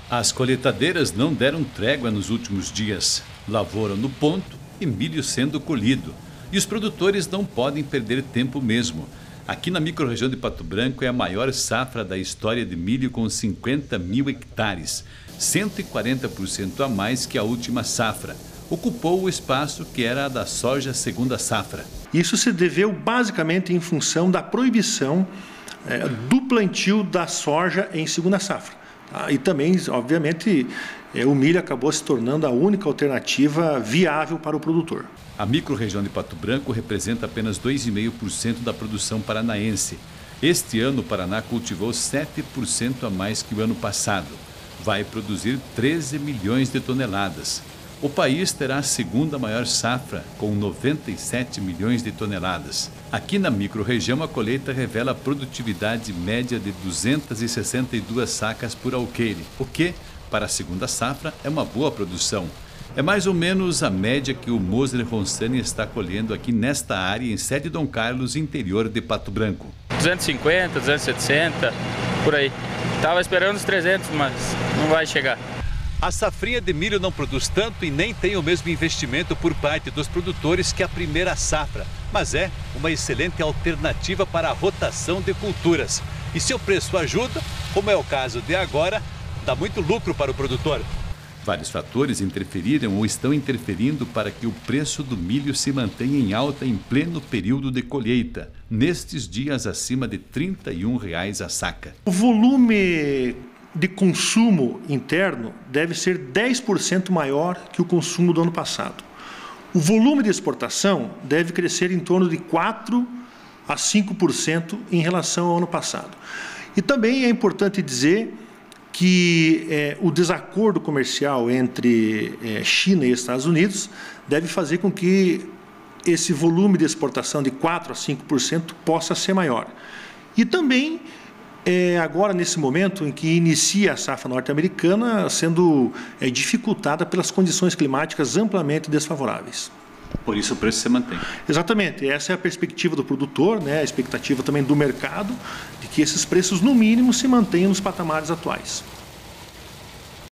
As colheitadeiras não deram trégua nos últimos dias. Lavoura no ponto e milho sendo colhido. E os produtores não podem perder tempo mesmo. Aqui na microrregião de Pato Branco é a maior safra da história de milho com 50 mil hectares, 140% a mais que a última safra. Ocupou o espaço que era a da soja segunda safra. Isso se deveu basicamente em função da proibição do plantio da soja em segunda safra. E também, obviamente, o milho acabou se tornando a única alternativa viável para o produtor. A microrregião de Pato Branco representa apenas 2,5% da produção paranaense. Este ano o Paraná cultivou 7% a mais que o ano passado. Vai produzir 13 milhões de toneladas. O país terá a segunda maior safra, com 97 milhões de toneladas. Aqui na microrregião, a colheita revela a produtividade média de 262 sacas por alqueire, o que, para a segunda safra, é uma boa produção. É mais ou menos a média que o Moser Ronsani está colhendo aqui nesta área, em Sede Dom Carlos, interior de Pato Branco. 250, 260, por aí. Estava esperando os 300, mas não vai chegar. A safrinha de milho não produz tanto e nem tem o mesmo investimento por parte dos produtores que a primeira safra, mas é uma excelente alternativa para a rotação de culturas. E se o preço ajuda, como é o caso de agora, dá muito lucro para o produtor. Vários fatores interferiram ou estão interferindo para que o preço do milho se mantenha em alta em pleno período de colheita, nestes dias acima de R$ 31 a saca. O volume de consumo interno deve ser 10% maior que o consumo do ano passado. O volume de exportação deve crescer em torno de 4% a 5% em relação ao ano passado. E também é importante dizer que o desacordo comercial entre China e Estados Unidos deve fazer com que esse volume de exportação de 4% a 5% possa ser maior. E também agora, nesse momento em que inicia a safra norte-americana, sendo dificultada pelas condições climáticas amplamente desfavoráveis. Por isso o preço se mantém. Exatamente, essa é a perspectiva do produtor, a expectativa também do mercado, de que esses preços, no mínimo, se mantenham nos patamares atuais.